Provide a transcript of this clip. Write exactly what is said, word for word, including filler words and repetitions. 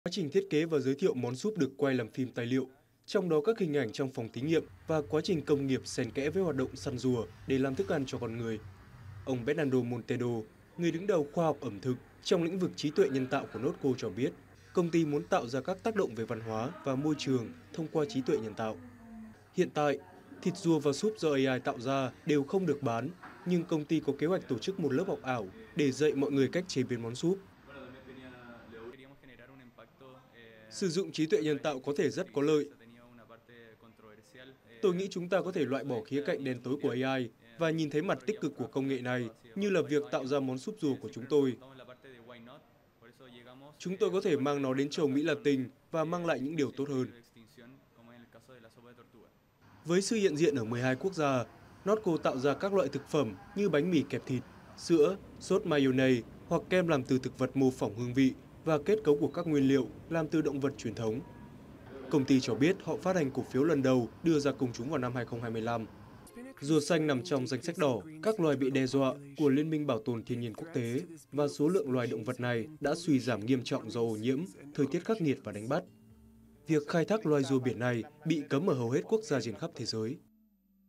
Quá trình thiết kế và giới thiệu món súp được quay làm phim tài liệu, trong đó các hình ảnh trong phòng thí nghiệm và quá trình công nghiệp xen kẽ với hoạt động săn rùa để làm thức ăn cho con người. Ông Bernardo Montero, người đứng đầu khoa học ẩm thực trong lĩnh vực trí tuệ nhân tạo của Notco cho biết, công ty muốn tạo ra các tác động về văn hóa và môi trường thông qua trí tuệ nhân tạo. Hiện tại, thịt rùa và súp do a i tạo ra đều không được bán, nhưng công ty có kế hoạch tổ chức một lớp học ảo để dạy mọi người cách chế biến món súp. Sử dụng trí tuệ nhân tạo có thể rất có lợi. Tôi nghĩ chúng ta có thể loại bỏ khía cạnh đen tối của a i và nhìn thấy mặt tích cực của công nghệ này, như là việc tạo ra món súp rùa của chúng tôi. Chúng tôi có thể mang nó đến châu Mỹ Latin và mang lại những điều tốt hơn. Với sự hiện diện ở mười hai quốc gia, Notco tạo ra các loại thực phẩm như bánh mì kẹp thịt, sữa, sốt mayonnaise hoặc kem làm từ thực vật mô phỏng hương vị và kết cấu của các nguyên liệu làm từ động vật truyền thống. Công ty cho biết họ phát hành cổ phiếu lần đầu đưa ra công chúng vào năm hai không hai lăm. Rùa xanh nằm trong danh sách đỏ các loài bị đe dọa của Liên minh Bảo tồn Thiên nhiên Quốc tế và số lượng loài động vật này đã suy giảm nghiêm trọng do ô nhiễm, thời tiết khắc nghiệt và đánh bắt. Việc khai thác loài rùa biển này bị cấm ở hầu hết quốc gia trên khắp thế giới.